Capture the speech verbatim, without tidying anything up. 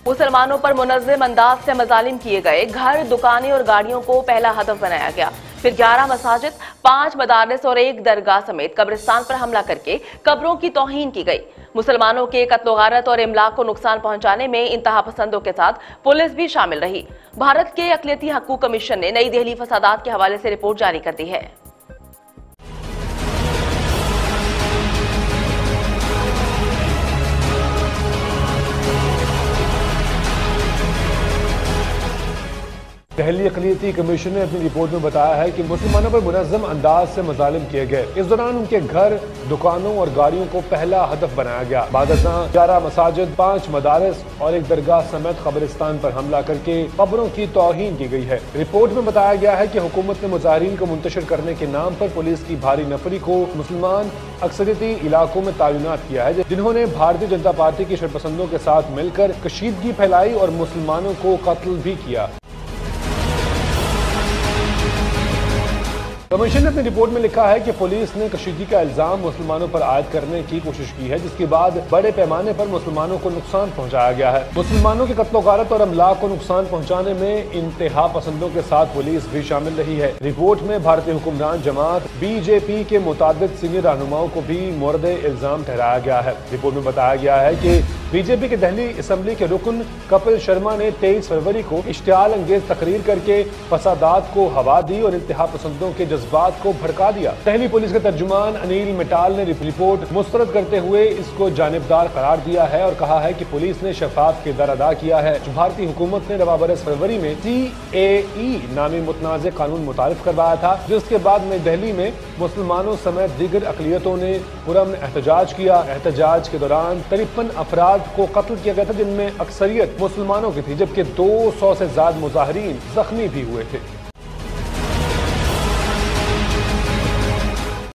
मुसलमानों पर मुनज़्ज़म अंदाज से मजालिम किए गए, घर, दुकानें और गाड़ियों को पहला हदफ बनाया गया। फिर ग्यारह मसाजिद, पांच मदारिस और एक दरगाह समेत कब्रिस्तान पर हमला करके कब्रों की तौहीन की गई। मुसलमानों के कत्ल गारत और इमलाक को नुकसान पहुंचाने में इंतहा पसंदों के साथ पुलिस भी शामिल रही। भारत के अक़लियती हकूक़ कमीशन ने नई दिल्ली फसादात के हवाले से रिपोर्ट जारी कर दी है। दिल्ली अक़लियती कमीशन ने अपनी रिपोर्ट में बताया है कि मुसलमानों पर मुनज़्ज़म अंदाज से मजालिम किए गए। इस दौरान उनके घर, दुकानों और गाड़ियों को पहला हदफ बनाया गया। बादशाह ग्यारह मसाजिद, पांच मदारिस और एक दरगाह समेत कब्रिस्तान पर हमला करके कब्रों की तौहीन की गई है। रिपोर्ट में बताया गया है कि हुकूमत ने मुजाहिरीन को मुंतशिर करने के नाम पर पुलिस की भारी नफरी को मुसलमान अक्सरियती इलाकों में तैनात किया है, जिन्होंने भारतीय जनता पार्टी के शरपसंदों के साथ मिलकर कशीदगी फैलाई और मुसलमानों को कत्ल भी किया। कमीशन ने अपनी रिपोर्ट में लिखा है कि पुलिस ने कशीदगी का इल्जाम मुसलमानों पर आयद करने की कोशिश की है, जिसके बाद बड़े पैमाने पर मुसलमानों को नुकसान पहुंचाया गया है। मुसलमानों के कत्ल गारत और अमलाक को नुकसान पहुंचाने में इंतहा पसंदों के साथ पुलिस भी शामिल रही है। रिपोर्ट में भारतीय हुक्मरान जमात बीजेपी के मुताबिक सीनियर रहनुमाओं को भी मोरद इल्जाम ठहराया गया है। रिपोर्ट में बताया गया है कि बीजेपी के दिल्ली असम्बली के रुकन कपिल शर्मा ने तेईस फरवरी को इश्तियाल अंगेज तकरीर करके फसादात को हवा दी और इंतहा पसंदों के जज्बात को भड़का दिया। दिल्ली पुलिस के तर्जुमान अनिल मिटाल ने रिपोर्ट मुस्तरद करते हुए इसको जानिबदार करार दिया है और कहा है कि पुलिस ने शफाफ किरदार अदा किया है। जो भारतीय हुकूमत ने रवा बरस फरवरी में सी ए ई नामी मुतनाज़ कानून मुतारिफ करवाया था, जिसके बाद में दिल्ली में मुसलमानों समेत दीगर अक़लियतों ने पुरअमन एहतजाज किया। एहतजाज के दौरान तिरपन अफराद को कत्ल किया गया था, जिनमें अक्सरियत मुसलमानों की थी, जबकि दो सौ से ज्यादा मुजाहिरीन जख्मी भी हुए थे।